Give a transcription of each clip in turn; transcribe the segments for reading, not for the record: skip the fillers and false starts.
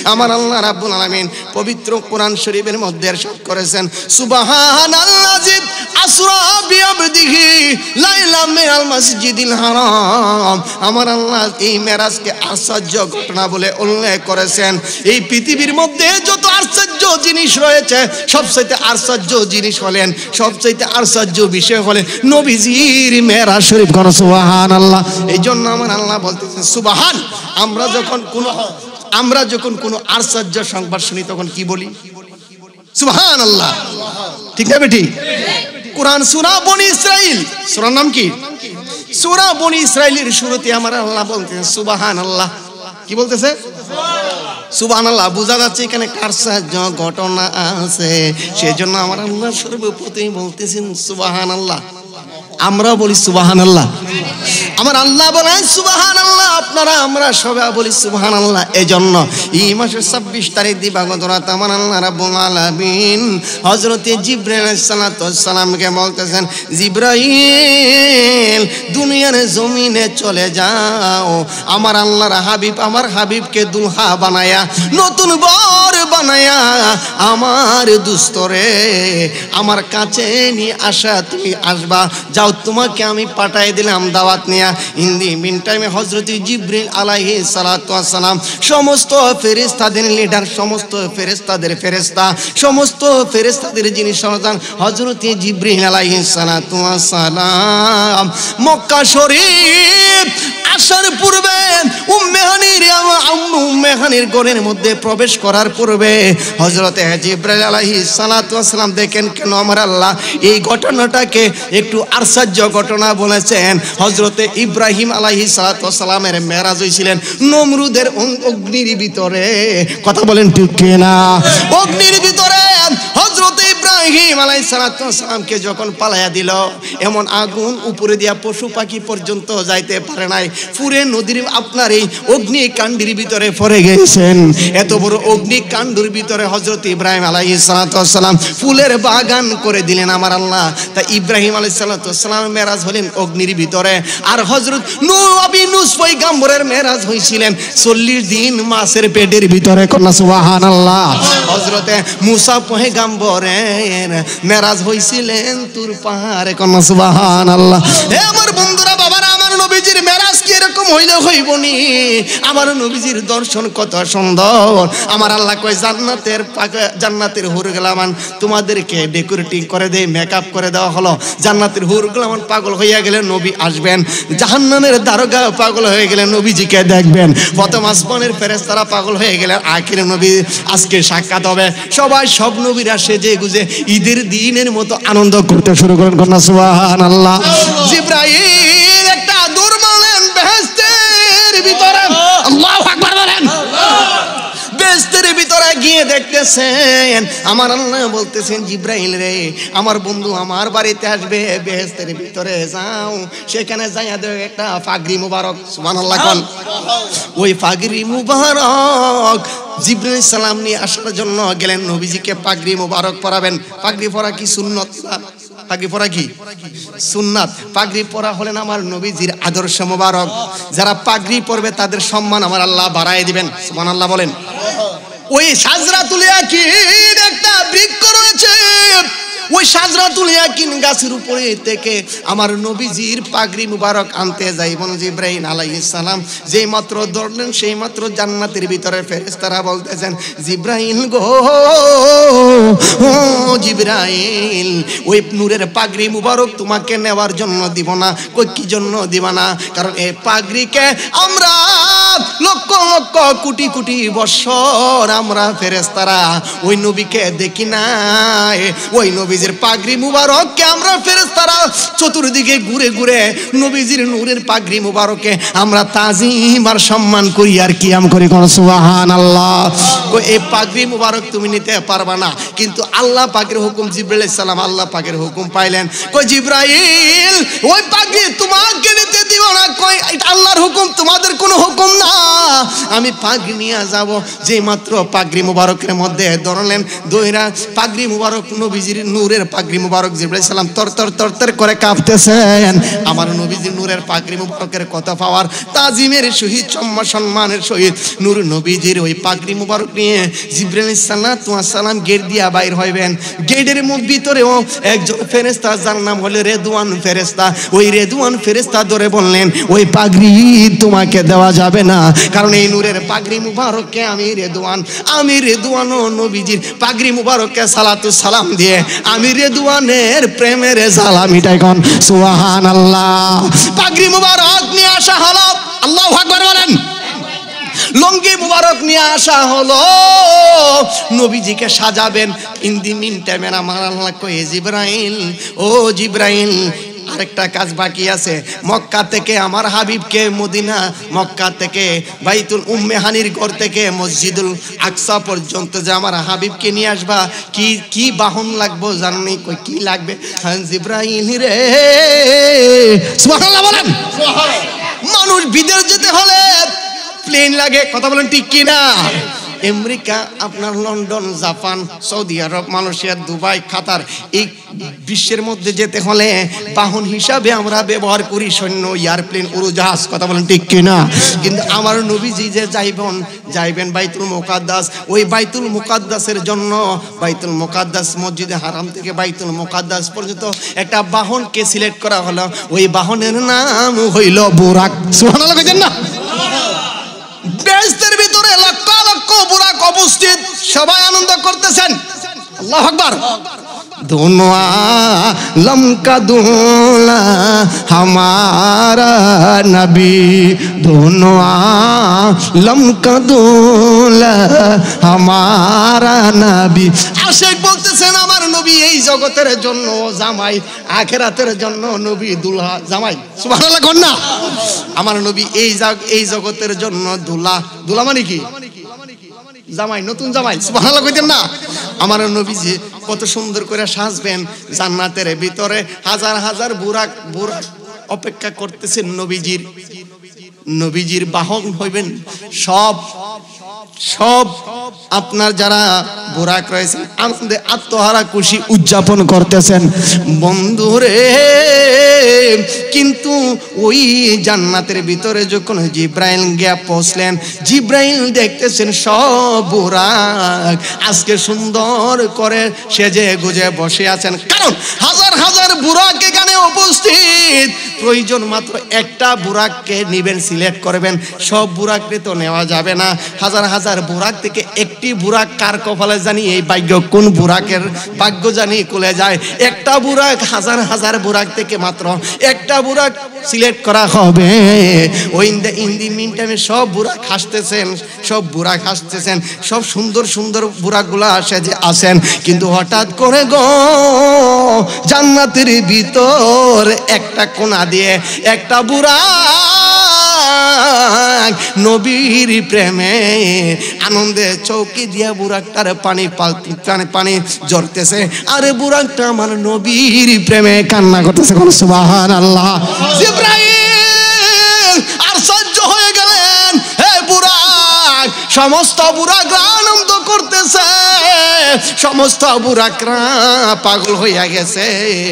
আমার আল্লাহ রাব্বুল আলামিন পবিত্র কোরআন শরীফের মধ্যে ইরশাদ করেছেন সুবহানাল্লাযী আসরা বিআবদিহি লাইলা মিনাল মাসজিদিল হারাম। আমার আল্লাহ এই মেরাজকে আশ্চর্য ঘটনা বলে উল্লেখ করেছেন। এই পৃথিবীর মধ্যে যত আশ্চর্য জিনিস রয়েছে সবচেয়ে আশ্চর্য জিনিস হলেন, সবচেয়ে আশ্চর্য বিষয় হলেন নবীজির মেরাজ শরীফ। কোন সুবহানাল্লাহ। এই জন্য আমার আল্লাহ বলতেছেন সুবহান। আমরা যখন কোনো আশ্চর্য সংবাদ শুনি তখন কি বলি? সুবহানাল্লাহ। ঠিক না বেটি? কোরআন সূরা বনি ইসরাইল, সূরার নাম কি? সূরা বনি ইসরাইলের শুরুতে আমার আল্লাহ বলতেছেন সুবহানাল্লাহ। কি বলতেছে? সুবহানাল্লাহ। বোঝা যাচ্ছে এখানে আশ্চর্য ঘটনা আছে, সেজন্য আমার আল্লাহ সর্বপ্রথম বলতেছেন সুবহানাল্লাহ। আমরা বলি সুবহানাল্লাহ। আমার আল্লাহ বলেন সুবহানাল্লাহ, আপনারা আমরা সবাই বলি সুবহানাল্লাহ। এজন্য এই মাসের 26 তারিখ দিবাগত রাত আমার আল্লাহ রাব্বুল আলামিন হযরতে জিবরাইল আলাইহিস সালাতু ওয়াস সালামকে বলতেছেন জিবরাইল দুনিয়ার জমিনে চলে যাও, আমার আল্লাহর হাবিব আমার হাবিবকে দুলহা বানায়া নতুন বর বানায়া আমার দুস্তরে আমার কাছে নিয়ে আসা, তুমি আসবা। যাও, তোমাকে আমি পাঠাই দিলাম দাওয়াত নিয়া। ইন দি মিন টাইমে হযরত জিবরিল আলাইহিস সালাতু ওয়াস সালাম সমস্ত ফেরেশতাদের লিডার, সমস্ত ফেরেশতাদের ফেরেশতা, সমস্ত ফেরেশতাদের যিনি সন্তান হযরত জিবরিল আলাইহিস সালাতু ওয়াস সালাম মক্কা শরীফ আসার পূর্বে উম্মে হানির ঘরের মধ্যে প্রবেশ করার পূর্বে হযরত জিবরাইল আলাইহিস সালাতু ওয়াস সালাম দেখেন কেন আমার আল্লাহ এই ঘটনাটাকে একটু আশ্চর্য ঘটনা বলেছেন। হযরতে ইব্রাহিম আলাইহিস সালাতু ওয়াস সালামের মেরাজ হয়েছিলেন নমরুদের অগ্নির ভিতরে। কথা বলেন ঠিক কিনা? অগ্নির ভিতরে হযরতে ইব্রাহিম আলাইহিস সালাতু ওয়াস সালামকে যখন পালায়া দিল, এমন আগুন উপরে দিয়া পশু পাখি পর্যন্ত যাইতে পারে নাই, পুরে নদীর আপনার এই অগ্নিকাণ্ডের ভিতরে পড়ে গেছেন। এত বড় অগ্নিকাণ্ডের ভিতরে হযরত ইব্রাহিম আলাইহিস সালাতু ওয়াস সালাম ফুলের বাগান করে দিলেন আমার আল্লাহ। তা ইব্রাহিম আলাইহিস সালাতু ওয়াস সালাম মেরাজ হলেন অগ্নির ভিতরে, আর হযরত নবী নূহ পয়গম্বরের মেরাজ হইছিলেন 40 দিন মাছের পেটের ভিতরে। কন্যা সুবহানাল্লাহ। হযরতে মুসা পয়গম্বরের মেরাজ হইছিলেন তুর পাহাড়ে। কন্যা সুবহানাল্লাহ। হে আমার বন্ধুরা, বাবারা, আমার নবীজির মেরাজ কি এরকম হইলে হইবনি? আমার নবীজির দর্শন কত সুন্দর। আমার আল্লাহ কয় জান্নাতের হুরগুলামান তোমাদেরকে ডেকোরেটিং করে দেয়, মেকআপ করে দেওয়া হলো। জান্নাতের হুরগুলামান পাগল হইয়া গেলে নবী আসবেন, জাহান্নামের দারোগা পাগল হয়ে গেলে নবীজিকে দেখবেন, প্রথম আসমানের ফেরেশতারা পাগল হয়ে গেলে আখিরে নবী আজকে সাক্ষাৎ হবে। সবাই সব নবীরা সেজে গুজে ঈদের দিনের মতো আনন্দ করতে শুরু করেন। কন্যা সুবহানাল্লাহ। জিবরাইল একটা দূর মারলেন বেহেশতের ভিতরে। আল্লাহু আকবার বলেন। বেহেশতের ভিতরে গিয়ে দেখতেছেন আমার আল্লাহ বলতেছেন জিবরাইল রে, আমার বন্ধু আমার বাড়িতে আসবে, বেহেশতের ভিতরে যাও, সেখানে যাইয়া দেও একটা পাগড়ি মুবারক। সুবহানাল্লাহ কোন? ওই পাগড়ি মুবারক জিবরাইল সালাম নিয়ে আসার জন্য গেলেন, নবীজিকে পাগড়ি মুবারক পরাবেন। পাগড়ি পরা কি সুন্নাত? পাগড়ি পরা কি সুন্নাত? পাগড়ি পরা হলেন আমার নবীজির আদর্শ মুবারক। যারা পাগড়ি পরবে তাদের সম্মান আমার আল্লাহ বাড়ায় দিবেন। সুবহানাল্লাহ বলেন। ওই সাজরাতুল ইয়াকিন একটা বৃক্ষ রয়েছে, ওই সাজরাতুল ইয়াকিন গাছের উপরে থেকে আমার নবীজির পাগড়ি মুবারক আনতে যাইবেন জিবরাইল আলাইহিস সালাম যেই মাত্র ধরলেন সেই মাত্র জান্নাতের ভিতরে ফেরেশতারা বলতেছেন জিবরাইল গো, ও জিবরাইল, ওই নূরের পাগড়ি মুবারক তোমাকে নেওয়ার জন্য দিব না। কই কি জন্য দিব না? কারণ এই পাগড়িকে আমরা লক্ষ লক্ষ কোটি কোটি বছর আমরা ফেরেশতারা ওই নবীকে দেখি না। ওই নবীজির পাগড়ি মুবারককে আমরা ফেরেশতারা চতুর্দিকে ঘুরে ঘুরে নবীজির নূরের পাগড়ি মুবারককে আমরা তাজিম আর সম্মান করি আর কিয়াম করি। কোন সুবহানাল্লাহ। এই পাগড়ি মুবারক তুমি নিতে পারবা না, কিন্তু আল্লাহ পাকের হুকুম, জিবরাইল আলাইহিস সালাম আল্লাহ পাকের হুকুম পাইলেন। কই জিবরাইল ওই পাগড়ি তোমাকে নিতে দিব না। কই এটা আল্লাহর হুকুম, তোমাদের কোনো হুকুম না। আমি পাগড়ি নিয়ে যাব। যে মাত্র পাগড়ি মুবারকের মধ্যে ধরলেন দইরা পাগড়ি মুবারক নবীজির নূরের পাগড়ি মুবারক জিবরাইল সালাম তর তর তর তর করে কাঁপতেছেন আমার নবীজির নূরের পাগড়ি মুবারকের কথা পাওয়ার তাজিমের সহিত সম্মানের সহিত নূর নবীজির ওই পাগড়ি মুবারক নিয়ে জিবরাইল আলাইহিস সালাম গেট দিয়া বাইর হইবেন। গেটের ভিতরেও একজন ফেরেশতা যার নাম হলো রেদওয়ান ফেরেশতা, ওই রেদওয়ান ফেরেশতা ধরে বললেন ওই পাগড়ি তোমাকে দেওয়া যাবে না, কারণ এই নূরের পাগড়ি মুবারককে আমি রেদওয়ান ও নবীজির পাগড়ি মুবারককে সালাতু সালাম দিয়ে আমি রেদওয়ানের প্রেমের জ্বালা মিটাই কোন সুবহানাল্লাহ। পাগড়ি মুবারক নিয়ে আসা হলো, আল্লাহু আকবার বলেন। লঙ্গি মুবারক নিয়ে আসা হলো, নবীজিকে সাজাবেন। ইন দি মিন টাইমে আমার আল্লাহ কয়ে জিবরাইল, ও জিবরাইল আরেকটা কাজ বাকি আছে, মক্কা থেকে আমার হাবিবকে মদিনা, মক্কা থেকে বাইতুল উম্মে হানির ঘর থেকে মসজিদুল আকসা পর্যন্ত যে আমার হাবিবকে নিয়ে আসবা, কি বাহন লাগবে জানেন? কই কি লাগবে? হ্যাঁ জিবরাইল রে, সুবহানাল্লাহ বলেন। মানুষ বিদেশ যেতে হলে প্লেন লাগে, কথা বলেন ঠিক কি না? আমেরিকা, আপনার London, Japan, Saudi Arab, Malaysia, Dubai, Qatar, এই বিশ্বের মধ্যে যেতে হলে বাহন হিসাবে আমরা ব্যবহার করি সৈন্য, এয়ারপ্লেন, উড়োজাহাজ, কথা বলেন ঠিক কি না? কিন্তু আমার নবীজি যে যাইবেন বাইতুল মুকাদ্দাস, ওই বাইতুল মুকাদ্দাসের জন্য বাইতুল মুকাদ্দাস মসজিদে হারাম থেকে বাইতুল মুকাদ্দাস পর্যন্ত একটা বাহনকে সিলেক্ট করা হলো। ওই বাহনের নাম হইল বুরাক। সুবহানাল্লাহ কইতেন না? বেহেশতের ভিতরে লক্ষ লক্ষ বুরাক উপস্থিত, সবাই আনন্দ করতেছেন। আল্লাহু আকবার। दोनों आलम का दूल्हा हमारा नबी, दोनों आलम का दूल्हा हमारा नबी। आशिक बोलतेছেন আমার নবী এই জগতের জন্য জামাই, আখিরাতের জন্য নবী দুলহা জামাই। সুবহানাল্লাহ কোন না? আমার নবী এই জগতের জন্য দুলহা মানে কি? জামাই, নতুন জামাই। সুবহানাল্লাহ কইতেন না? আমার নবীজি কত সুন্দর করে সাজবেন, জান্নাতের ভিতরে হাজার হাজার বুরাক অপেক্ষা করতেছেন নবীজির বাহন হইবেন। সব আপনার যারা বুরাক রয়েছেন আনন্দে আত্মহারা খুশি উদযাপন করতেছেন বন্ধুরে। কিন্তু ওই জান্নাতের ভিতরে যখন জিব্রাইল গিয়া পৌঁছলেন, জিব্রাইল দেখতেছেন সব বুরাক আজকে সুন্দর করে সেজে গুজে বসে আছেন, কারণ হাজার হাজার বুরাক এখানে উপস্থিত। প্রয়োজন মাত্র একটা বুরাককে নিবেন, সিলেক্ট করবেন। সব বুরাককে তো নেওয়া যাবে না, হাজার হাজার বুরাক থেকে একটি বুরাক কার কপালে জানি, এই ভাগ্য কোন বুরাকের ভাগ্য জানি খুলে যায়। একটা বুরাক হাজার হাজার বুরাক থেকে মাত্র একটা বুরাক সিলেক্ট করা হবে। ওই ইন দি মিন টাইমে সব বুরাক হাসতেছেন, সব সুন্দর সুন্দর বুরাকগুলো আসে যে আসেন। কিন্তু হঠাৎ করে গো জান্নাতের ভিতর একটা কোণা দিয়ে একটা বুরাক নবীর প্রেমে আনন্দে চৌকি দিয়া বুরাকটার পানি ঝরতেছে, আরে বুরাকটা আমার নবীর প্রেমে কান্না করতেছে। কোন সুবহানাল্লাহ। জিবরাইল আশ্চর্য হয়ে গেলেন, হে বুরাক, সমস্ত বুরাকরা আনন্দ করতেছে, সমস্ত বুরাকরা পাগল হইয়া গেছে।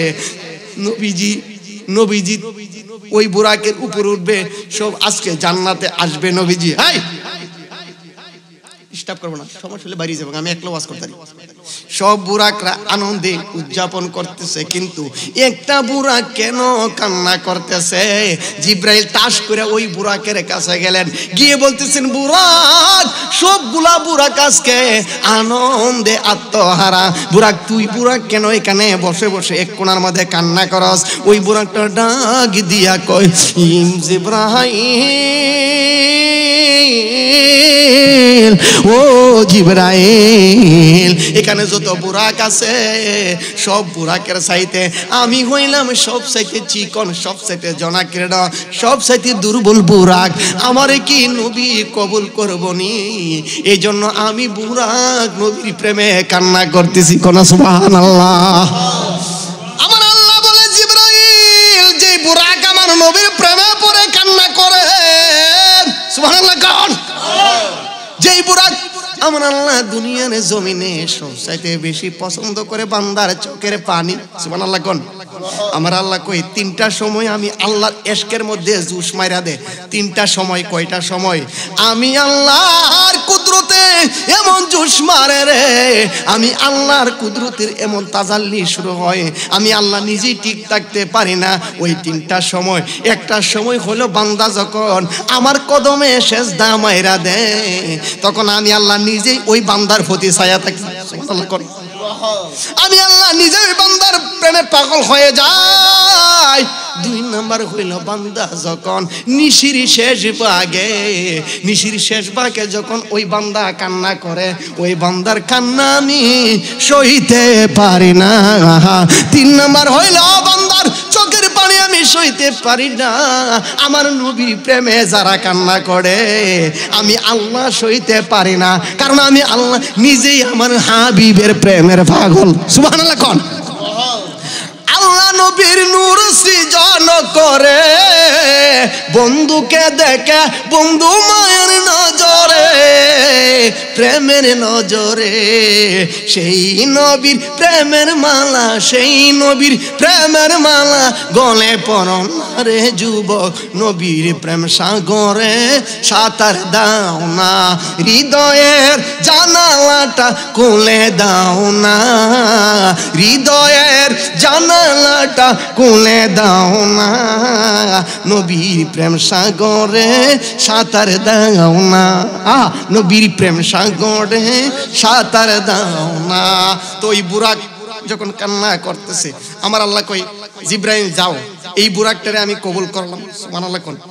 নবীজি ওই বুরাকের উপর উঠবে, সব আজকে জান্নাতে আসবে নবীজি। হাই ডিস্টার্ব করবো না, সমস্যা হলে বাইরে যাবো, আমি একলা ওয়াজ করতে পারি। সব বুরাকরা আনন্দে উদযাপন করতেছে, কিন্তু একটা বুরাক কেন কান্না করতেছে? জিব্রাইল তাস করে ওই বুরাকের কাছে গেলেন, গিয়ে বলতেছেন, বুরাক, সবগুলা বুরাক আজকে আনন্দে আত্মহারা। বুরাক, তুই বুরাক কেন এখানে বসে বসে এক কোণার মধ্যে কান্না করস? ওই বুরাকটা ডাক দিয়া কয়, জিব্রাইল, ও জিব্রাইল, এখানে যত বুরাক আছে সব বুরাকের চাইতে আমি হইলাম সব চাইতে চিকন, সব চাইতে জনাকীর্ণ, সব চাইতে দুর্বল বুরাক। আমারে কি নবী কবুল করবনি? এই জন্য আমি বুরাক নবীর প্রেমে কান্না করতেছি। কোন সুবহানাল্লাহ। আমার আল্লাহ বলে, জিব্রাইল, যে বুরাক আমার নবীর প্রেমে পড়ে কান্না করে, সুবহানাল্লাহ, কোন যেই বুরাক আমার আল্লাহ দুনিয়ার জমিনে সবচাইতে বেশি পছন্দ করে বান্দার চোখের পানি। সুবহানাল্লাহ কোন। আমার আল্লাহ কই তিনটা সময় আমি আল্লাহর ইশকের মধ্যে জুস মাইরা দে। তিনটা সময় কয়টা সময়? আমি আল্লাহর কুদরতে এমন জুস মারে রে, আমি আল্লাহর কুদরতের এমন তাজাল্লি শুরু হয়, আমি আল্লাহ নিজেই ঠিক থাকতে পারি না। ওই তিনটা সময়, একটা সময় হলো বান্দা যখন আমার কদমে সেজদা মাইরা দে, তখন আমি আল্লাহ নিজেই ওই বান্দার প্রতি ছায়া থাকি। আমি আল্লাহ নিজে ওই বান্দার প্রেমে পাগল হয়ে যায়। দুই নাম্বার হইল বান্দা যখন নিশির শেষ ভাগে যখন ওই বান্দা কান্না করে, ওই বান্দার কান্না আমি সইতে পারি না। তিন নাম্বার হইল বান্দার চোখের পানি আমি সইতে পারি না। আমার নবীর প্রেমে যারা কান্না করে আমি আল্লাহ সইতে পারি না, কারণ আমি আল্লাহ নিজেই আমার হাবিবের প্রেমের পাগল। সুবহানাল্লাহ কোন। আল্লাহ নবীর নূর সৃজন করে, বন্ধুকে দেখে বন্ধু মায়ের নজরে, প্রেমের নজরে সেই নবীর প্রেমের মালা, সেই নবীর প্রেমের মালা গলে পরন রে যুবক, নবীর প্রেম সাগরে সাঁতার দাও না, হৃদয়ের জানালাটা খুলে দাও না, হৃদয়ের জানালাটা খুলে দাও না, নবীর প্রেম সাগরে সাঁতার দাও না, নবীর প্রেম সাগরে সাঁতার দাও না। তো ওই বুরাক যখন কান্না করতেছে, আমার আল্লাহ কই জিব্রাইল যাও, এই বুরাকটারে আমি কবুল করলাম। সুবহানাল্লাহ কোন।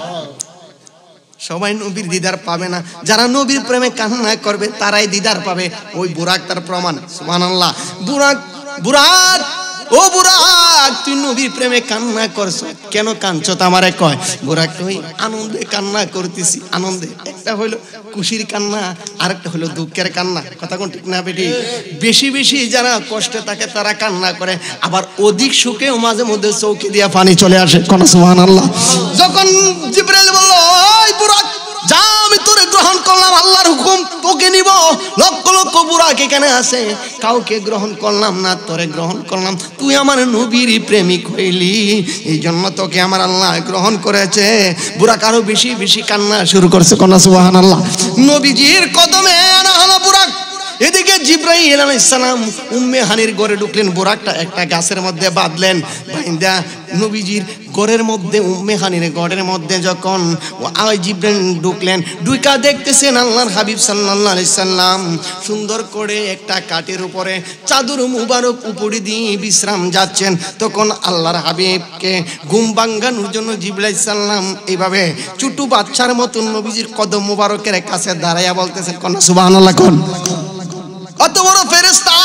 সবাই নবীর দিদার পাবে না, যারা নবীর প্রেমে কান্না করবে তারাই দিদার পাবে। ওই বুরাক তার প্রমাণ। সুবহানাল্লাহ। বুরাক, বুরাক, ও বুরাক, তুই নবীর প্রেমে কান্না করছো, কেন কাঁদছো? আমারে কয়। বুরাক কই আনন্দে কান্না করতেছি, আনন্দে। একটা হইলো খুশির কান্না, আরেকটা হলো দুঃখের কান্না। কথা কোন ঠিক না বেটি? বেশি বেশি যারা কষ্টে থাকে তারা কান্না করে, আবার অধিক সুখেও মাঝে মধ্যে চৌকি দিয়া পানি চলে আসে। কোন সুবহানাল্লাহ। যখন জিবরাইল বলল ওই বুরাক যা, আমি তোরে গ্রহণ করলাম, আল্লাহর হুকুম, তোকে নিব। লক্ষ লক্ষ বুরাক এখানে আছে, কাউকে গ্রহণ করলাম না, তোরে গ্রহণ করলাম। তুই আমার নবীর প্রেমিক হইলি, এই জন্য তোকে আমার আল্লাহ গ্রহণ করেছে। বুরাক আরো বেশি বেশি কান্না শুরু করছে। কোন সুবহানাল্লাহ। নবীজির কদমে আনা হলো বুরাক। এদিকে জিব্রাইল আলাইহিস সালাম উম্মে হানির ঘরে ঢুকলেন, বুরাকটা একটা গাছের মধ্যে বাঁধলেন, বাইন্দা নবীজির ঘরের মধ্যে, উম্মে হানির ঘরের মধ্যে যখন জিব্রাইল ঢুকলেন, ঢুকা দেখতেছেন আল্লাহর হাবিব সাল্লাল্লাহু আলাইহি সাল্লাম সুন্দর করে একটা কাঠের উপরে চাদর মুবারক উপরে দিয়ে বিশ্রাম যাচ্ছেন। তখন আল্লাহর হাবিবকে ঘুম ভাঙানোর জন্য জিব্রাইল সাল্লাম এইভাবে ছোট বাচ্চার মতো নবীজির কদম মুবারকের কাছে দাঁড়াইয়া বলতেছেন। কোন সুবহানাল্লাহ কোন। অত বড় ফেরেশতা,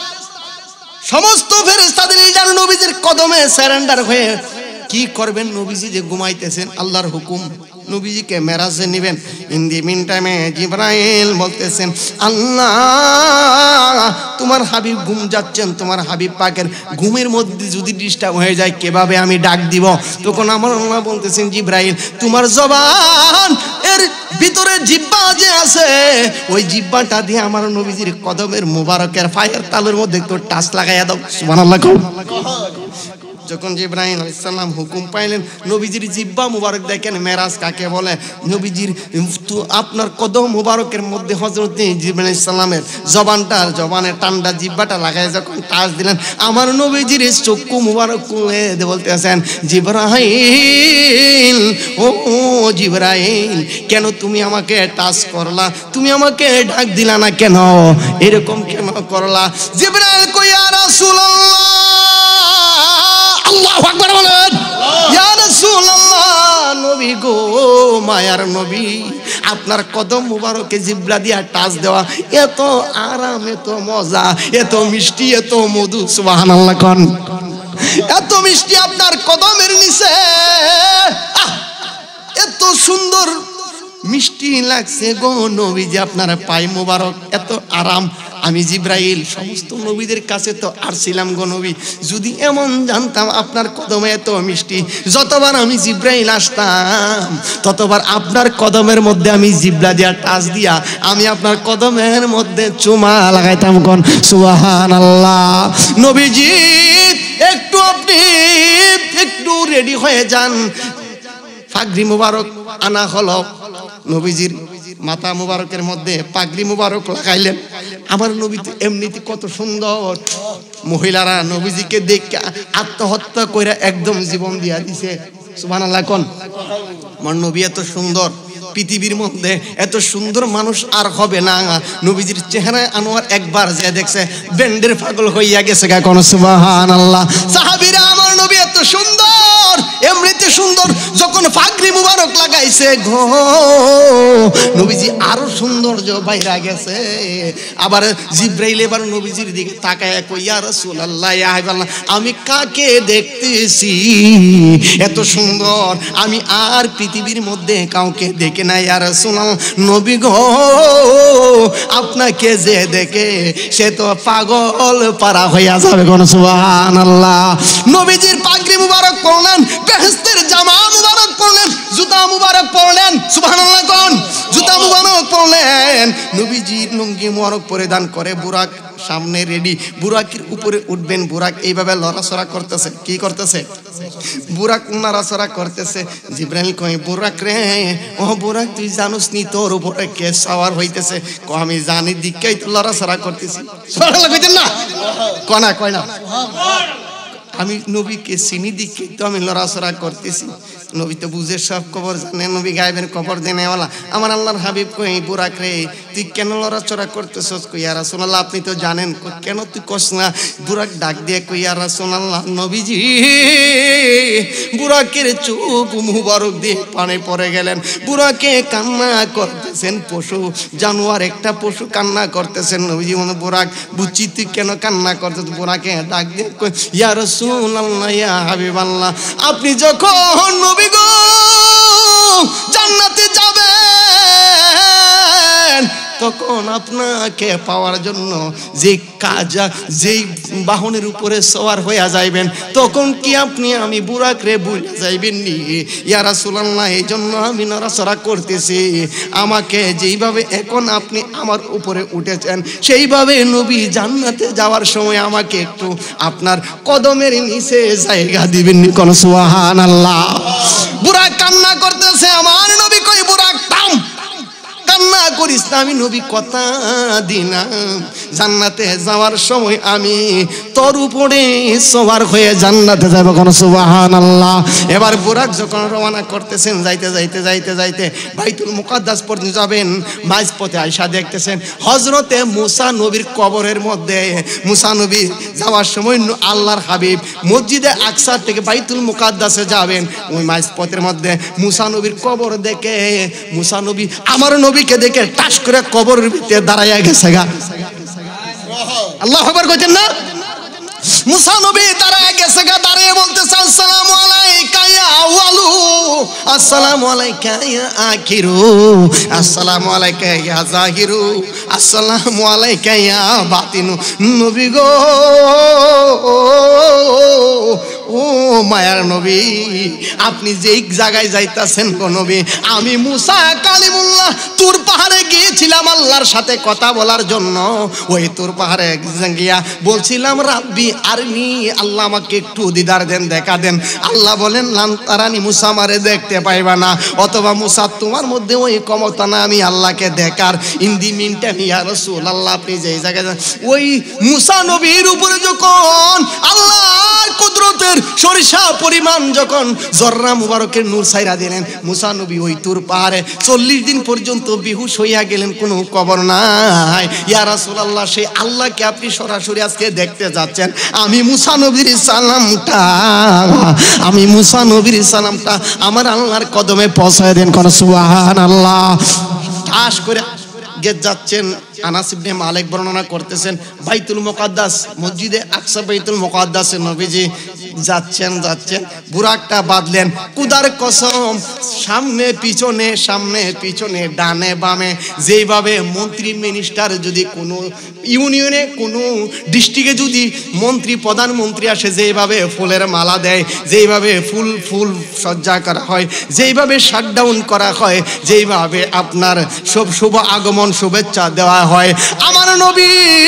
সমস্ত ফেরেশতাদের যেন নবীজির কদমে সারেন্ডার হয়ে কি করবেন? নবীজি যে ঘুমাইতেছেন, আল্লাহর হুকুম, নবীজিকে মেরাজে নেবেন। ইন দি মিন টাইমে জিব্রাইল বলতেছেন, আল্লাহ তোমার হাবিব ঘুম যাচ্ছেন, তোমার হাবিব পাকের ঘুমের মধ্যে যদি ডিস্টার্ব হয়ে যায় কিভাবে আমি ডাক দিব? তখন আমার আল্লাহ বলতেছেন, জিব্রাইল তোমার জবান এর ভিতরে জিহ্বা যে আছে, ওই জিহ্বাটা দিয়ে আমার নবীজির কদমের মুবারকের পায়ের তালুর মধ্যে একটু টাচ লাগাইয়া দাও। সুবহানাল্লাহ। যখন জিব্রাইল আলাইহিস সালাম হুকুম পাইলেন, নবীজির জিহ্বা মুবারক দেখেন, মেরাজ কাকে বলে? নবীজির আপনার কদম মুবারকের মধ্যে হযরত জিব্রাইল আলাইহিস সালামের জবানের ঠান্ডা জিহ্বাটা লাগায় যখন টাচ দিলেন, আমার নবীজির চক্ষু মুবারক খুলে বলতেছেন, জিব্রাইল, ও জিব্রাইল, কেন তুমি আমাকে টাচ করলা? তুমি আমাকে ডাক দিলা না কেন? এরকম কেন করলা? জিব্রাইল কই, ইয়া রাসূলুল্লাহ, আল্লাহু আকবার বলেন, ইয়া রাসূলুল্লাহ, নবী গো, মায়ার নবী, আপনার কদম মুবারকে জিব্রা দিয়া টাচ দেওয়া এত আরাম, এত মজা, এত মিষ্টি, এত মধু। সুবহানাল্লাহ কোন। এত মিষ্টি আপনার কদমের নিচে, এত সুন্দর মিষ্টি লাগছে গো নবীজি, আপনার পায়ে মুবারক এত আরাম। আমি জিব্রাইল সমস্ত নবীদের কাছে তো আসছিলাম গো নবী, যদি এমন জানতাম আপনার কদমে এত মিষ্টি, যতবার আমি জিব্রাইল আসতাম ততবার আপনার কদমের মধ্যে আমি জিব্রা দিয়া টাচ দিয়া আমি আপনার কদমের মধ্যে চুমা লাগাইতাম। কোন সুবহানাল্লাহ। নবীজি একটু আপনি একটু রেডি হয়ে যান, পাগড়ি মুবারক আনা হলো, নবীজির মাথা মুবারকের মধ্যে পাগড়ি মুবারক লাগাইলেন। আমার নবী তো এমনিতে কত সুন্দর, মহিলারা নবীজিকে দেখে আত্মহত্যা করে একদম জীবন দিয়া দিছে। সুবহানাল্লাহ। কোন আমার নবী এত সুন্দর, পৃথিবীর মধ্যে এত সুন্দর মানুষ আর হবে না। নবীজির চেহারায় আনোয়ার একবার যে দেখছে ব্যান্ডের পাগল হইয়া গেছে। কোন সুবহানাল্লাহ। সাহাবীরা আমার নবী এত সুন্দর, এমনিতে সুন্দর, যখন পাগড়ি মুবারক লাগাইছে গো নবীজি আরো সৌন্দর্য বাইরা গেছে। আবার জিব্রাইল এবার নবীজির দিকে তাকায় কই, ইয়া রাসূলুল্লাহ, ইয়া হাবিবাল্লাহ, আমি কাকে দেখতেছি এত সুন্দর, আমি আর পৃথিবীর মধ্যে কাউকে দেখে নাই। ইয়া রাসূলুল্লাহ, নবী গো আপনাকে যে দেখে সে তো পাগল পারা হইয়া যাবে। কোন সুবহানাল্লাহ। নবীজির পাগড়ি মুবারক পরলেন, বেহেশতের জামা মুবারক পরলেন, জুতা মুবারক পরলেন। সুবহানাল্লাহ। কোন জুতা মুবারক পরলেন, নবীজির লুঙ্গি মুবারক পরিধান করে বুরাক সামনে রেডি, বুরাকের উপরে উঠবেন। বুরাক এইভাবে লড়াচড়া করতেছে। কি করতেছে? বুরাক নড়াচড়া করতেছে। জিব্রাইল কয়, বুরাক রে, ও বুরাক তুই জানোস নি তোর উপরে কে সওয়ার হইতেছে? কয় আমি জানি, দিককেই তো লড়াচড়া করতেছি। সুবহানাল্লাহ কইতেন না? কয় না, কয় না। আমি নবীকে চিনি, দিকে তো আমি লড়াচড়া করতেছি। নবী তো বুঝে সব খবর জানে, নবী গায়েবের খবর দেনেওয়ালা। আমার আল্লাহর হাবিব কই, বুরাক রে তুই কেন লড়াচড়া করতেছস? কই, ইয়া রাসূলুল্লাহ আপনি তো জানেন। কেন তুই কস না? বুরাক ডাক দিয়ে কই, ইয়া রাসূলুল্লাহ, নবীজি বুরাকের চোখ মুবারক দিয়ে পানি পড়ে গেলেন। বুরাকে কান্না করতেছেন, পশু জানোয়ার একটা পশু কান্না করতেছেন। নবীজি মনে, বুরাক বুঝছি তুই কেন কান্না করতেছ? বুরাকে ডাক দিয়ে কই, ইয়া রাসূলুল্লাহ, ইয়া হাবিবাল্লাহ, আপনি যখন নবী গো জান্নাতে যাবেন তখন আপনাকে পাওয়ার জন্য যে কাজ, যেই বাহনের উপরে সওয়ার হইয়া যাইবেন, তখন কি আপনি আমি বুরাক রে ভুলে যাইবেন নি? ইয়া রাসূলুল্লাহ, এই জন্য আমি নড়াচড়া করতেছি। আমাকে যেইভাবে এখন আপনি আমার উপরে উঠেছেন, সেইভাবে নবী জান্নাতে যাওয়ার সময় আমাকে একটু আপনার কদমের নিচে জায়গা দিবেন নি? কোন সুবহানাল্লাহ। বুরাক কান্না করতেছে। আমার নবী কই, বুরাক থাম, কান্না করিস না, আমি নবী কথা দিলাম জান্নাতে যাওয়ার সময় আমি তোর উপরে সওয়ার হয়ে জান্নাতে যাব। কোন সুবহানাল্লাহ। এবার বুরাক যখন রওনা করতেছেন, যাইতে যাইতে যাইতে যাইতে বাইতুল মুকাদ্দাস পর্যন্ত যাবেন, মাঝপথে আয়েশা দেখতেছেন হযরতে মুসা নবীর কবরের মধ্যে, মুসা নবী যাওয়ার সময় আল্লাহর হাবিব মসজিদে আকসা থেকে বাইতুল মুকাদ্দাসে যাবেন, ওই মাঝপথের মধ্যে মুসা নবীর কবর দেখে মুসা নবী আমার নবীকে দেখে টাস করে কবরের ভিতরে দাঁড়াইয়া গেছে গা। আল্লাহু আকবার কইতেন না? মুসা নবী দাঁড়ায় গেছে গা, দাঁড়িয়ে বলতেছে, আসসালামু আলাইকা ইয়া আউয়ালু, আসসালামু আলাইকা ইয়া আখিরু, আসসালামু আলাইকা ইয়া জাহিরু, আসসালামু আলাইকা ইয়া বাতিনু। নবী গো, ও মায়ার নবী, আপনি যেই জায়গায় যাইতাছেন গো নবী, আমি মুসা কালিমুল্লাহ তুর পাহাড়ে গিয়েছিলাম আল্লাহর সাথে কথা বলার জন্য। ওই তুর পাহাড়ে গিয়া বলছিলাম, রাব্বি আরনি, আল্লাহ আমাকে একটু দিদার দেন, দেখা দেন। আল্লাহ বলেন, লান তারানি, মুসা আমারে দেখতে পাইবা না, অথবা মুসা তোমার মধ্যে ওই ক্ষমতা না আমি আল্লাহকে দেখার। ইন্দি মিনটা ইয়া রাসূলুল্লাহ, আপনি যেই জায়গায় ওই মুসা নবীর উপরে যখন আল্লাহর কুদরতের সরিষা পরিমাণ যখন জর্রা মুবারকের নূর ছাইরা দিলেন, মুসা নবী ওই তুর পাহাড়ে 40 দিন পর্যন্ত বেহুশ হইয়া গেলেন, কোনো কবর নাই। ইয়া রাসূলুল্লাহ, সেই আল্লাহকে আপনি সরাসরি আজকে দেখতে যাচ্ছেন, আমি মুসা নবীর সালামটা, আমি মুসা নবীর সালামটা আমার আল্লাহর কদমে পৌঁছায় দেন। কোন সুবহানাল্লাহ। ঠাস করে গেট যাচ্ছেন, আনাস ইবনে মালিক বর্ণনা করতেছেন, বাইতুল মুকাদ্দাস মসজিদে আকসা বাইতুল মুকাদ্দাসে নবীজি যাচ্ছেন, বুরাকটা বাঁধলেন। কুদার কসম, সামনে পিছনে ডানে বামে যেইভাবে মন্ত্রী মিনিস্টার যদি কোনো ইউনিয়নে কোনো ডিস্ট্রিক্টে যদি মন্ত্রী প্রধানমন্ত্রী আসে যেইভাবে ফুলের মালা দেয়, যেইভাবে ফুল সজ্জা করা হয়, যেইভাবে শাটডাউন করা হয়, যেইভাবে আপনার সব শুভ আগমন শুভেচ্ছা দেওয়া হয়, আমার নবী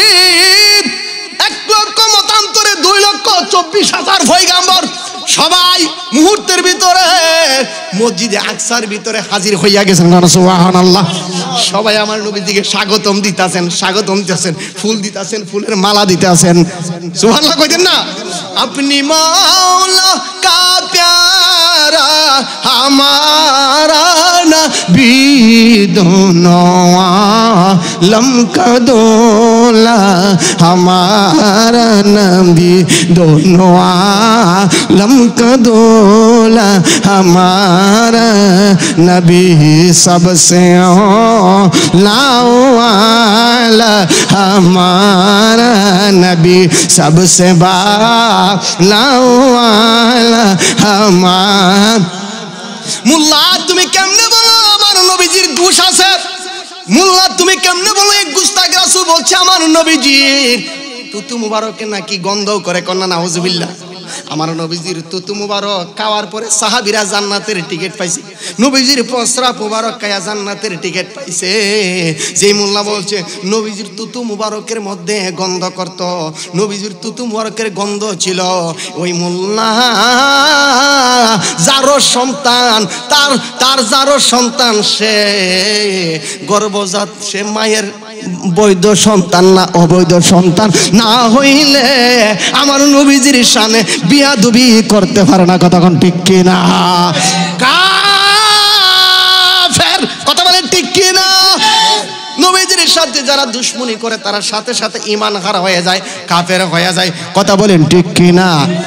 1 লক্ষ মতান্তরে 2,24,000 পয়গাম্বর সবাই মুহূর্তের ভিতরে মসজিদে আকসার ভিতরে হাজির হইয়া গেছেন। সুবহানাল্লাহ। সবাই আমার নবীর দিকে স্বাগতম দিতেছেন, ফুল দিতেছেন, ফুলের মালা দিতেছেন। সুবহানাল্লাহ কইতেন না? আপনি মাওলা কা প্যারা হামারা নবী দোনো আলম কা দোলা हमारा नबी दोनों आलम का दोला हमारा नबी सबसे लाओ आला हमारा नबी सबसे बा लाओ आला हमारा। मुल्ला तुम्हें केमने बोलो আমার নবীজির দোষ আছে? মুল্লা তুমি কেমনে বলো এক গুস্তাখ রাসূল বলছে আমার নবীজির তুতু মুবারকে নাকি গন্ধ করে, কন্যা নাউজুবিল্লাহ। আমার নবীজির তুতু মুবারক খাওয়ার পরে সাহাবীরা জান্নাতের টিকিট পাইছে, নবীজির প্রস্রাব মুবারক খায়া জান্নাতের টিকিট পাইছে। যেই মোল্লা বলছে নবীজির তুতু মুবারকের মধ্যে গন্ধ করত, নবীজির তুতু মুবারকের গন্ধ ছিল, ওই মোল্লা যারো সন্তান তার যারো সন্তান সে গর্ভজাত, সে মায়ের বৈধ সন্তান না অবৈধ সন্তান না হইলে আমার নবীজির শানে বিয়াদবি করতে পারে না। কথা কোন ঠিক কি না? কাফের কথা বলেন ঠিক কি না? নবীজির সাথে যারা দুশমনি করে তারা সাথে সাথে ঈমান হারা হয়ে যায়, কাফের হয়ে যায়। কথা বলেন ঠিক কি না?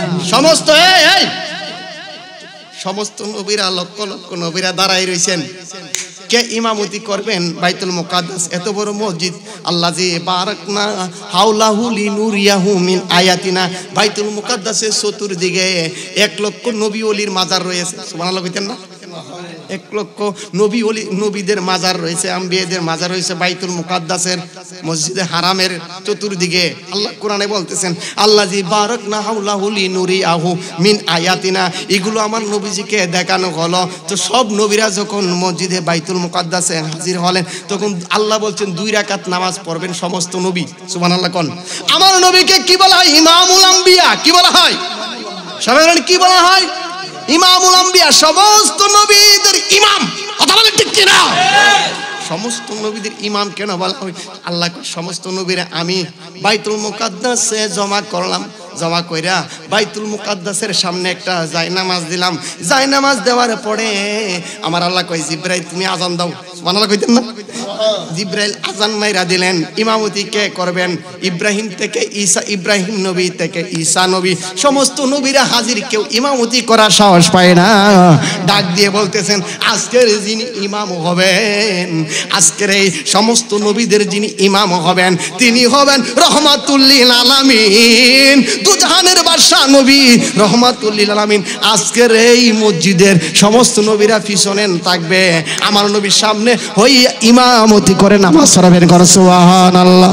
সমস্ত নবীরা লক্ষ লক্ষ নবীরা দাঁড়াই রইছেন। কে ইমামতি করবেন বাইতুল মুকাদ্দাস এত বড় মসজিদ? আল্লাযী বারাকনা হাওলাহু লিনুরিয়াহু মিন আয়াতিনা। বাইতুল মুকাদ্দাসের চতুর্দিকে 1 লক্ষ নবী ওলির মাজার রয়েছে। সুবহানাল্লাহ কইতেন না? 1 লক্ষ নবী ওলি নবীদের মাজার রয়েছে, আম্বিয়াদের মাজার রয়েছে বাইতুল মুকাদ্দাসের মসজিদে হারামের চতুর্দিকে। আল্লাহ কোরআনে বলতেছেন আল্লাযী বারাকনা হাওলাহু লিনুরিয়াহু মিন আয়াতিনা। এগুলো আমার নবীজিকে দেখানো হলো। তো সব নবীরা যখন মসজিদে বাইতুল মুকাদ্দাসে হাজির হলেন তখন আল্লাহ বলছেন 2 রাকাত নামাজ পড়বেন সমস্ত নবী। সুবহানাল্লাহ কোন? আমার নবীকে কি বলা হয়? ইমামুল আম্বিয়া। কি বলা হয়? সবাই বলেন কি বলা হয়? ইমামুল আম্বিয়া, সমস্ত নবীদের ইমাম। কথা বলেন ঠিক কি না? সমস্ত নবীদের ইমাম কেন বলা হয়? আল্লাহ সমস্ত নবীরা আমি বাইতুল মুকাদ্দাসে জমা করলাম, জমা কইরা বাইতুল মুকাদ্দাসের সামনে একটা জায়নামাজ দিলাম। জায়নামাজ দেওয়ার পরে আমার আল্লাহ কই জিবরাইল তুমি আজান দাও। সুবহানাল্লাহ কইতেন না? জিবরাইল আজান মাইরা দিলেন। ইমামতি কে করবেন? ইব্রাহিম থেকে ঈসা, ইব্রাহিম নবী থেকে ঈসা নবী, সমস্ত নবীরা হাজির। কেউ ইমামতি করার সাহস পায় না। ডাক দিয়ে বলতেছেন আজকের যিনি ইমাম হবেন, আজকের এই সমস্ত নবীদের যিনি ইমাম হবেন তিনি হবেন রহমাতুল লিল আলামিন, দুজাহানের বাদশা নবী রহমাতুল লিল আলামিন। আজকের এই মসজিদের সমস্ত নবীরা পিছনে থাকবে, আমার নবীর সামনে হইয়া ইমামতি করে নামাজ পড়াবেন। সুবহানাল্লাহ।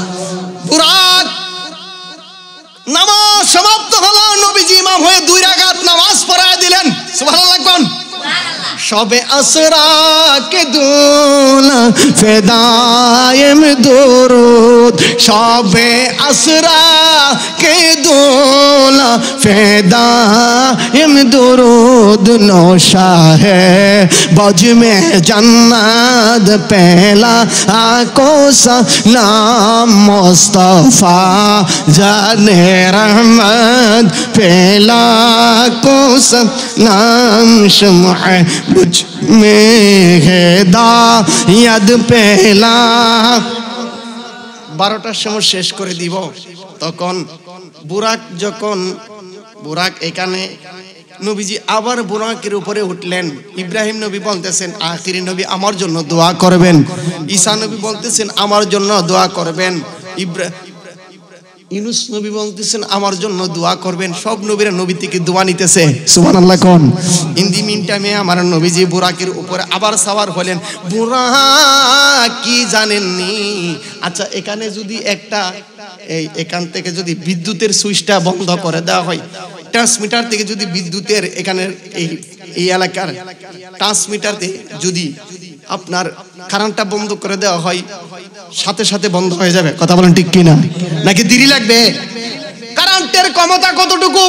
বুরাক নামাজ সমাপ্ত হলো, নবীজি ইমাম হয়ে 2 রাকাত নামাজ পড়ায় দিলেন। সুবহানাল্লাহ কোন? শবে আসরা কে দুলা ফেদায়েম দুরুদ, শবে আসরা কে দুলা ফেদায়েম দুরুদ, নৌশা হে बज में जन्नत पहला कोसा नाम मुस्तफा जाने रहमत पहला कोसा नाम शम्ह बुझ में हिदायत पहला। 12টার সময় শেষ করে দিব। তখন বুরাক যখন বুরাক এখানে নবীজি আবার বুরাকের উপরে উঠলেন। ইব্রাহিম নবী বলতেছেন আখিরি নবী আমার জন্য দোয়া করবেন, ঈসা নবী বলতেছেন আমার জন্য দোয়া করবেন, ইউনূস নবী বলতেছেন আমার জন্য দোয়া করবেন। সব নবীরা নবী থেকে দোয়া নিতেছে, সুবহানাল্লাহ কোন। ইন দি মিন টাইমে আমার নবীজি বুরাকের উপরে আবার সাওয়ার হলেন। বুরাক কি জানেননি? আচ্ছা, এখানে যদি একটা এখান থেকে যদি বিদ্যুতের সুইচটা বন্ধ করে দেওয়া হয়, ট্রান্সমিটার থেকে যদি বিদ্যুতের এখানে এই এলাকার ট্রান্সমিটারতে যদি আপনার কারেন্টটা বন্ধ করে দেওয়া হয়, সাথে সাথে বন্ধ হয়ে যাবে? কথা বলেন ঠিক কিনা? নাকি দেরি লাগবে? কারেন্টের ক্ষমতা কতটুকু?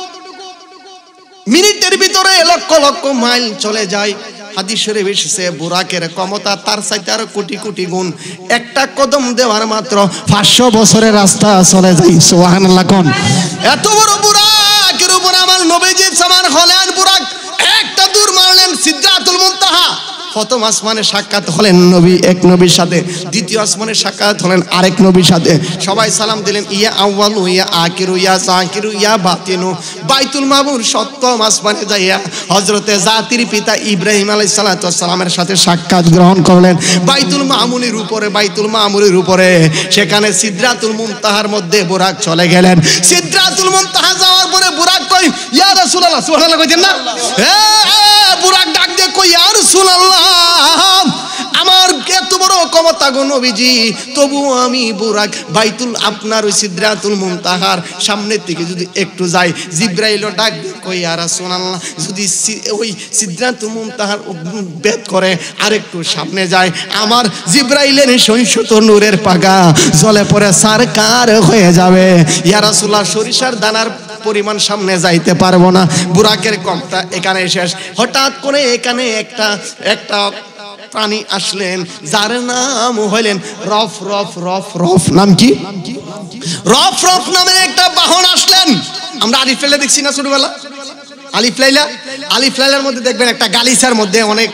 মিনিটের ভিতরে লক্ষ লক্ষ মাইল চলে যায়। হাদিস শরীফে এসেছে বুরাকের ক্ষমতা তার চাইতে আরো কোটি কোটি গুণ। একটা কদম দেওয়ার মাত্র 500 বছরের রাস্তা চলে যায়, সুবহানাল্লাহ কোন। এত বড় বুরাকের উপর আমার নবীজি সামান হলেন। বুরাক একটা দূর মারলেন সিদরাতুল মুনতাহা। প্রথম আসমানে সাক্ষাৎ হলেন নবী এক নবীর সাথে, দ্বিতীয় আসমানে সাক্ষাৎ হলেন আরেক নবীর সাথে। সবাই সালাম দিলেন, ইয়া আউয়ালু ইয়া আখিরু ইয়া যাকিরু ইয়া বাতিনু। বাইতুল মামুর সপ্তম আসমানে যাইয়া হযরতে জাতির পিতা ইব্রাহিম আলাইহিস সালাতু ওয়াস সালামের সাথে সাক্ষাৎ গ্রহণ করলেন। বাইতুল মামুরের উপরে সেখানে সিদরাতুল মুনতাহার মধ্যে বুরাক চলে গেলেন। সিদরাতুল মুনতাহা যাওয়ার পরে বুরাক কই ইয়া রাসূলুল্লাহ, সুবহানাল্লাহ কইতেন না? বুরাক ডাক দিয়ে কই ইয়া রাসূলুল্লাহ, আমার এত বড় ক্ষমতা গো নবীজি, তবুও আমি বুরাক বাইতুল আপনার ওই সিদরাতুল মুনতাহার সামনের থেকে যদি একটু যাই, জিব্রাইলও ডাক দিয়ে কই ইয়া রাসূলুল্লাহ, যদি ওই সিদরাতুল মুনতাহার বেদ করে আরেকটু সামনে যায়, আমার জিব্রাইলের সহিংসত নূরের পাগা জলে পড়ে সারকার হয়ে যাবে। ইয়া রাসূলুল্লাহ, সরিষার দানার পরিমাণ সামনে যাইতে পারবো না। বুরাকের ক্ষমতা এখানে শেষ। হঠাৎ করে এখানে একটা প্রাণী আসলেন, যার নাম হইলেন রফ রফ রফ রফ। নাম কি? রফ রফ নামের একটা বাহন আসলেন। আমরা আলিফ লাইলা দেখছি না ছোটবেলা? আলিফ লাইলার মধ্যে দেখবেন একটা গালিচার মধ্যে অনেক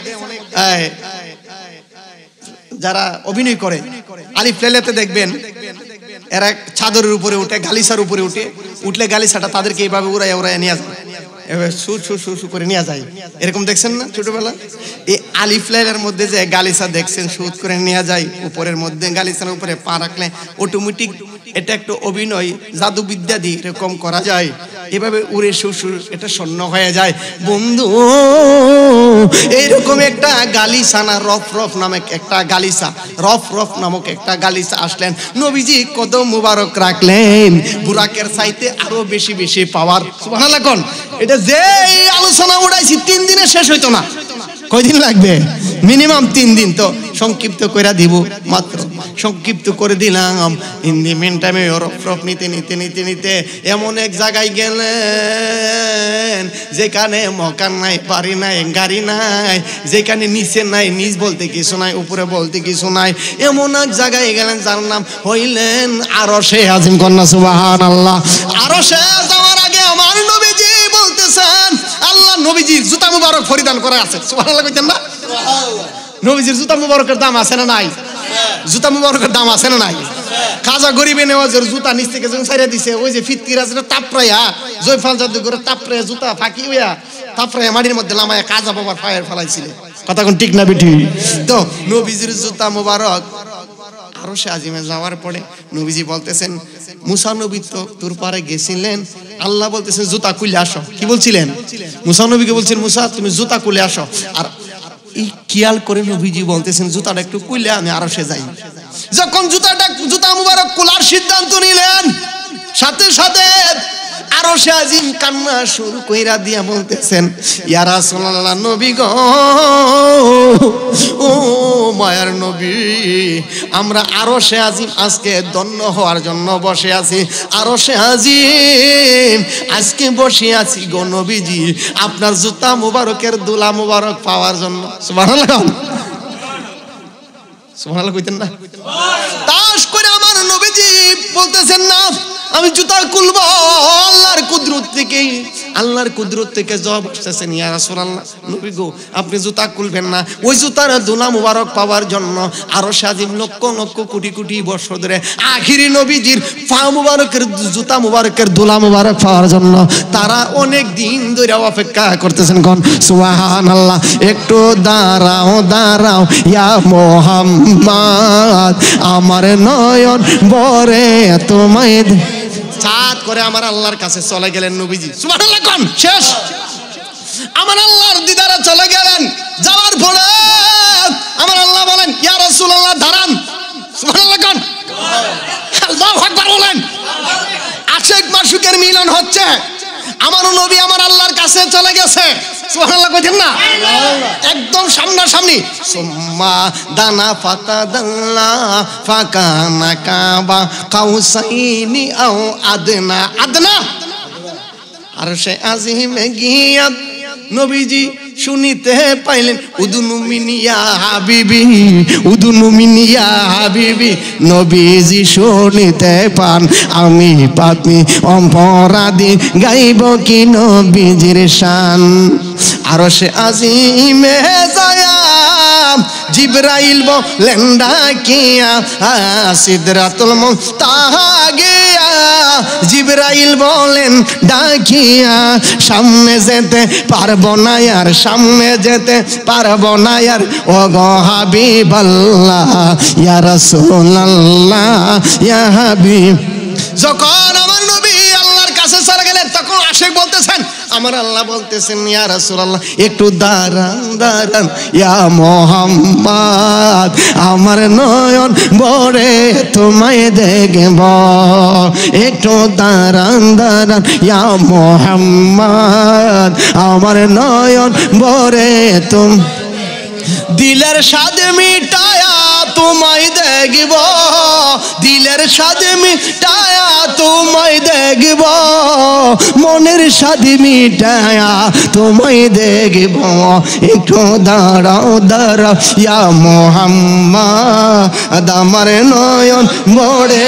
যারা অভিনয় করে, আলিফ লাইলাতে দেখবেন এরা চাদরের উপরে উঠে, গালিচার উপরে উঠলে গালিচাটা তাদেরকে এইভাবে উড়াইয়া নিয়ে যায়, এবার সু করে নিয়ে যায়। এরকম দেখছেন না ছোটবেলা? এই আলিফ লাইলার মধ্যে যে গালিচা দেখছেন সুদ করে নিয়ে যায়, উপরের মধ্যে গালিচার উপরে পা রাখলে অটোমেটিক এটা একটা অভিনয়, জাদুবিদ্যা দিয়ে এরকম করা যায়, এভাবে উড়ে সুর এটা শূন্য হয়ে যায়। বন্ধু, এইরকম একটা গালিচা না রফ রফ নামক একটা গালিচা আসলেন। নবীজি কদম মুবারক রাখলেন, বুরাকের চাইতে আরো বেশি বেশি পাওয়ার। সুবহানাল্লাহ কোন। এটা যে আলোচনা উড়াইছি 3 দিনে শেষ হইতো না। কয়দিন লাগবে? মিনিমাম 3 দিন। তো সংক্ষিপ্ত করে দিব, মাত্র সংক্ষিপ্ত করে দিলাম। ইন দি মিন টাইমে রফ নিতে এমন এক জায়গায় গেলেন যেখানে মকান নাই, বাড়ি নাই, গাড়ি নাই, যেখানে নিচে নাই, নিচ বলতে কিছু নাই, উপরে বলতে কিছু নাই, এমন এক জায়গায় গেলেন যার নাম হইলেন আরশে আজিম। কন্যা সুবহানাল্লাহ। আরশে যাওয়ার আগে আমার নবীজি বলতেছেন, আল্লাহ নবীজির জুতা মুবারক পরিধান করা আছে। সুবহানাল্লাহ কইতেন না? নবীজির জুতা মুবারকের দাম আছে না নাই? জুতা মুবারকের দাম আছে না নাই? খাজা গরিবে নেওয়াজের জুতা নিচ থেকে যখন ছাইরা দিছে, ওই যে ফিতকিরা যেটা তাপড়াইয়া জয়ফাল জাদু করে তাপড়াইয়া জুতা ফাঁকি হইয়া তাপড়াইয়া মাটির মধ্যে লামাইয়া কাজা বাবার ফায়ার ফেলাইছিল। কথা কোন ঠিক না বিঠি? তো নবীজির জুতা মুবারক আরশে আজিমে যাওয়ার পরে নবীজি বলতেছেন, মুসা নবী তো তোর পারে গেছিলেন, আল্লাহ বলতেছেন জুতা খুলে আসো। কি বলছিলেন? মুসা নবীকে বলছেন, মুসা তুমি জুতা খুলে আসো। আর এই খেয়াল করে নবীজি বলতেছেন জুতাটা একটু খুলে আমি আরশে যাই। যখন জুতা মুবারক খোলার সিদ্ধান্ত নিলেন, সাথে সাথে আরশে আজিম কান্না শুরু কইরা দিয়া বলতেছেন, ইয়া রাসূলুল্লাহ, নবী গো, ও মায়ার নবী, আমরা আরশে আজিম আজকে ধন্য হওয়ার জন্য বসে আছি। আরশে আজিম আজকে বসে আছি গো নবীজি আপনার জুতা মুবারকের দুলা মুবারক পাওয়ার জন্য। সুবহানাল্লাহ। সুবহানাল্লাহ কইতেন না? তাস করে আমার নবীজি বলতেছেন না আমি জুতা খুলবো, আল্লাহর কুদরত থেকে আল্লাহর কুদরত থেকে জবাব আসতেছেন, ইয়া রাসূলুল্লাহ, নবী গো আপনি জুতা খুলবেন না, ওই জুতার ধুলা মুবারক পাওয়ার জন্য আরো সাজিম লক্ষ লক্ষ কোটি কোটি বছর ধরে আখিরি নবীজির পা মুবারকের জুতা মুবারকের ধুলা মুবারক পাওয়ার জন্য তারা অনেক দিন ধরে অপেক্ষা করতেছেন। কোন সুবহানাল্লাহ। একটু দাঁড়াও দাঁড়াও ইয়া মুহাম্মদ, আমার নয়ন ভরে তোমায় চাঁদ করে আমার আল্লাহর কাছে চলে গেলেন নবীজি। সুবহানাল্লাহ। কোন শেষ আমার আল্লাহর দিদারে চলে গেলেন। যাওয়ার পরে আমার আল্লাহ বলেন, ইয়া রাসূলুল্লাহ দাঁড়ান। সুবহানাল্লাহ। কোন আল্লাহু আকবার বলেন। আশিক মাশুকের মিলন হচ্ছে। আমার নবী আমার আল্লাহর কাছে চলে গেছে। সুবহানাল্লাহ কইতেন না? একদম সামনাসামনি। সুম্মা দানা ফাতা দাল্লা ফাকানা কাবা কাউসাইনি আও আদনা। আদনা আরশে আজিমে গিয়া নবীজি শুনিতে পাইলেন, উদুনু মিনিয়া হাবিবি, উদুনু মিনিয়া হাবিবি। নবীজি শুনিতে পান, আমি পাপী অপরাধী গাইব কি নবীজির শান। আরশে আজিমে যায়া জিবরাইল বলেন ডাকিয়া, সিদরাতুল মুনতাহা গিয়া জিবরাইল বলেন ডাকিয়া, সামনে যেতে পারবো না আর, সামনে যেতে পারবো না আর, ও গো হাবিবাল্লাহ ইয়া রাসূলুল্লাহ ইয়া হাবিব। যখন আমার নবী আল্লাহর কাছে চলে গেলেন তখন আশিক বলতেছেন, আমার আল্লাহ বলতেছেন, ইয়া রাসূলুল্লাহ একটু দাঁড়ান দাঁড়ান ইয়া মুহাম্মদ, আমার নয়ন ভরে তোমায় দেখব। একটু দাঁড়ান দাঁড়ান ইয়া মুহাম্মদ, আমার নয়ন ভরে দিলের স্বাদ মিটায়া তোমায় দেখব, দিলের স্বাদ মিটায়া তোমায় দেখব, মনের স্বাদ মিটায়া তোমায় দেখব। একটু দাঁড়াও দাঁড়াও ইয়া মুহাম্মদ, আমার নয়ন ভরে।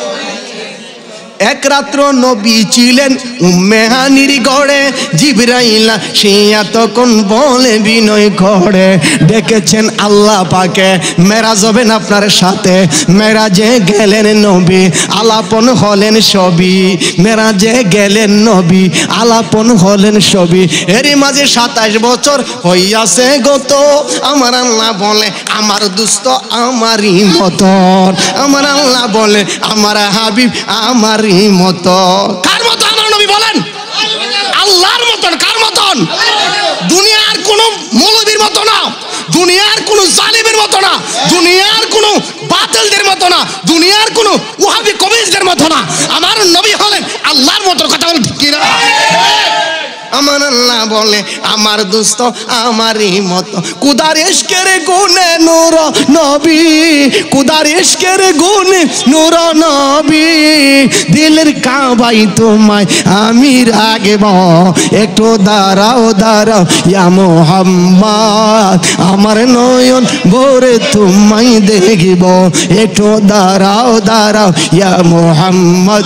এক রাত্র নবী ছিলেন উম্মে হানির ঘরে, জিবরাইল সিয়া তখন বলে বিনয় করে, ডেকেছেন আল্লাহ পাকে, মেরাজ হবেন আপনার সাথে। মেরাজে গেলেন নবী, আলাপন হলেন সবই। মেরাজে গেলেন নবী, আলাপন হলেন সবই। এরই মাঝে 27 বছর হইয়াছে গত। আমার আল্লাহ বলে, আমার দুস্ত আমারই মতন। আমার আল্লাহ বলে, আমার হাবিব আমার মতো। কার মতো? আমার নবী বলেন, আল্লাহর মতন। কার মতন? দুনিয়ার কোন মৌলবীর মতো না, দুনিয়ার কোন জালিমের মতো না, দুনিয়ার কোন বাতিলদের মতো না, দুনিয়ার কোন ওয়াহাবি কমিউনিস্টদের মতো না। আমার নবী হলেন আল্লাহর মতো। কথা বলেন ঠিক কিনা? আমার আল্লাহ বলে, আমার দোস্ত আমারই মতো। কুদার ইশকের গুণে নূর নবী, কুদার ইশকের গুণে নূর নবী, দিলের কাবাই তোমায় আমি রাখব। একটু দাঁড়াও দাঁড়াও ইয়া মুহাম্মদ, আমার নয়ন ভরে তোমায় দেখব। একটু দাঁড়াও দাঁড়াও ইয়া মুহাম্মদ।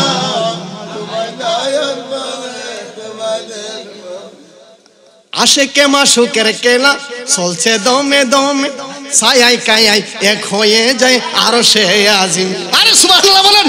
আশিকে মাশুকের খেলা চলছে দমে দমে, ছায়ায় কায়ায় এক হয়ে যায় আরশে আজিম। আরে সুবহানাল্লাহ বলেন।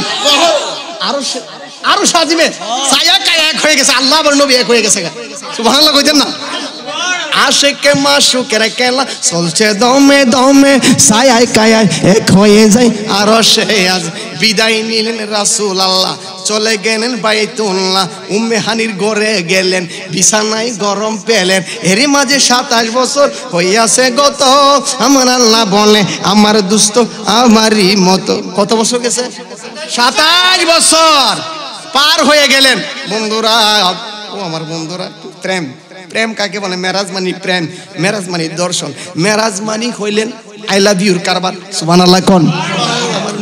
আরশ আজিমে ছায়া কায়া এক হয়ে গেছে, আল্লাহ আর নবী এক হয়ে গেছে। সুবহানাল্লাহ কইতেন না? আশিকে মাশুকের খেলা চলছে দমে দমে, ছায়ায় কায়ায় এক হয়ে যায় আরশে আজিম। বিদায় নিলেন রাসূলুল্লাহ, চলে গেলেন বাইতুল্লাহ। উম্মে হানির ঘরে গেলেন, বিছানায় গরম পেলেন। এরই মাঝে 27 বছর হইয়াছে গত। আমার আল্লাহ বলে, আমার দুস্ত আমারই মতো। কত বছর গেছে? 27 বছর পার হয়ে গেলেন। বন্ধুরা, ও আমার বন্ধুরা, প্রেম। প্রেম কাকে বলে? মেরাজ মানি প্রেম, মেরাজ মানি দর্শন, মেরাজ মানি হইলেন আই লাভ ইউর কারবার। সুবহানাল্লাহ কোন? আমার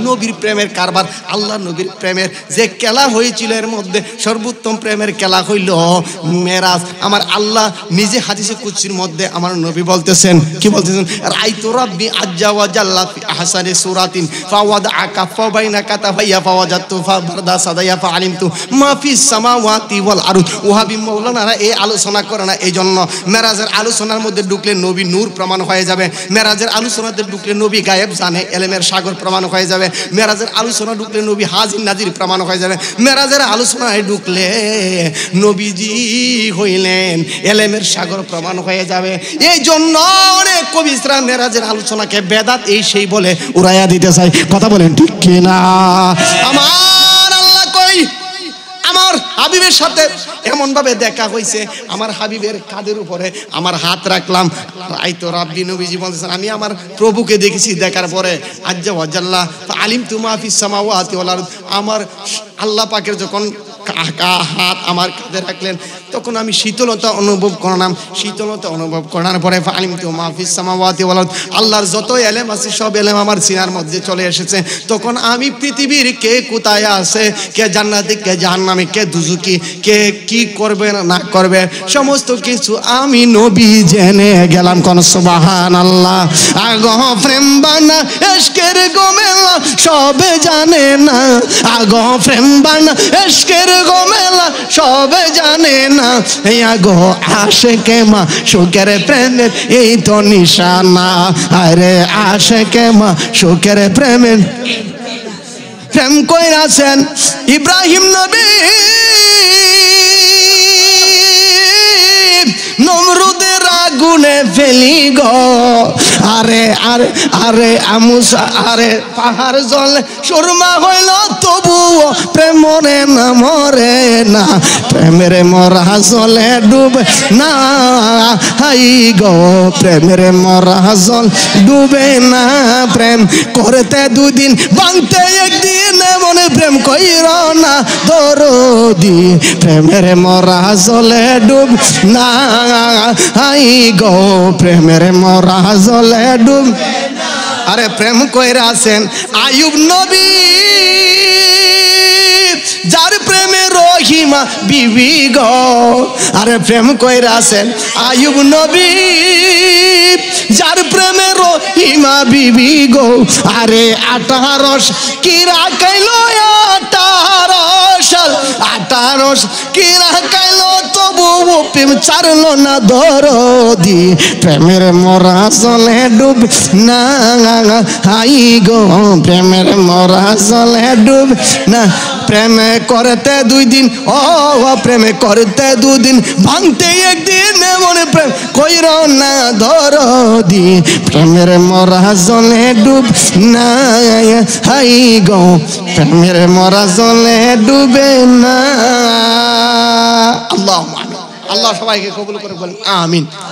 নবীর প্রেমের কারবার, আল্লাহ নবীর প্রেমের যে খেলা হয়েছিল এর মধ্যে সর্বোত্তম প্রেমের খেলা হইল মেরাজ। আমার আল্লাহ নিজে হাদিসে কুদসির মধ্যে আমার নবী বলতেছেন, কি বলতেছেন? রাইতু রাব্বি আজ্জা ওয়া জাল্লা ফি আহসানি সূরাতিন ফাওয়াদা কাফা বাইনা কাতাফাইয়া ফাওয়াজাতু ফাবারদা সাদাইয়া ফাআলিমতু মা ফিস সামাওয়াতি ওয়াল আরদ। ওয়াহাবি মাওলানারা এই আলোচনা করে না, এই জন্য মেরাজের আলোচনার মধ্যে ঢুকলে নবী নূর প্রমাণ হয়ে যাবে, মেরাজের আলোচনাতে ঢুকলে নবী গায়েব জানে এলেমের সাগর প্রমাণ হয়ে যাবে, মেরাজের আলোচনা ঢুকলে নবী হাজির নাজির প্রমাণ হয়ে যাবে, মেরাজের আলোচনায় ঢুকলে নবীজি হইলেন এলেমের সাগর প্রমাণ হয়ে যাবে। এই জন্য অনেক কবিরা মেরাজের আলোচনাকে বেদাত এই সেই বলে উড়াইয়া দিতে চাই। কথা বলেন ঠিক কিনা? আমার আল্লাহ কই আমার হাবিবের সাথে এমন ভাবে দেখা হয়েছে, আমার হাবিবের কাঁধের উপরে আমার হাত রাখলাম, রাইতো রাব্বি, নবীজি বলতেছেন আমি আমার প্রভুকে দেখেছি, দেখার পরে আজ্জা ওয়া জাল্লা আলিমতু মা ফিস সামাওয়াতি ওয়াল আরদ, আমার আল্লাহ পাকের যখন হাত আমার কাঁধে রাখলেন তখন আমি শীতলতা অনুভব করলাম, শীতলতা অনুভব করার পরে আলিমতু মা ফিস সামাওয়াতি ওয়াল আরদ, আল্লাহর যত এলেম আছে সব এলেম আমার সিনার মধ্যে চলে এসেছে। তখন আমি পৃথিবীর কে কোথায় আছে, কে জান্নাতি, কে জাহান্নামী, কে দুজুকি, কে কি করবে না করবে সমস্ত কিছু আমি নবী জেনে গেলাম। কোন সুবহানাল্লাহ। আগো প্রেম বানা ইশকের গোমেলা সবে জানে না, আগো প্রেম বানা ইশকের গোমেলা সবে জানে না, আগো আশিকে মা সুখের প্রেমের এই তো নিশানা, আরে আশিকে মা সুখের প্রেমের প্রেম কইরাছেন ইব্রাহিম নবী নমরুদের আগুনে ফেলি গো, আরে আরে আরে আমুসা, আরে পাহাড় জলে সুরমা হইল তবুও প্রেমরে না মরে না, প্রেমের মরা জলে ডুবে না, হাই গো প্রেমের মরা জল ডুবে না, প্রেম করতে দুদিন ভাঙতে একদিন, মনে প্রেম কইর না দরদি, প্রেমের মরা জলে ডুব না, হাই গো প্রেমের মরা জলে ডুব। আরে প্রেম কইরাছেন আইয়ুব নবী, যার প্রেমে রহিমা বিবি গো, আরে প্রেম কইরাছেন আইয়ুব নবী, যার প্রেমে রহিমা বিবি গো, আরে 18 কিরা কাইলো 18 কিরা কাইলো তবু প্রেম ছাড়লো না দরদি, প্রেমের মরা জলে ডুব না, হাই গো প্রেমের মরা জলে ডুব না, প্রেমে করতে দুই দিন, ও প্রেমে করতে দুদিন ভাঙতে একদিন, মনে প্রেম কইর না দরদি, প্রেমের মরা জলে ডুব না, হাই গো প্রেমের মরা জলে ডুবে না। আল্লাহ আল্লাহ সবাইকে কবুল করে বলেন আমিন।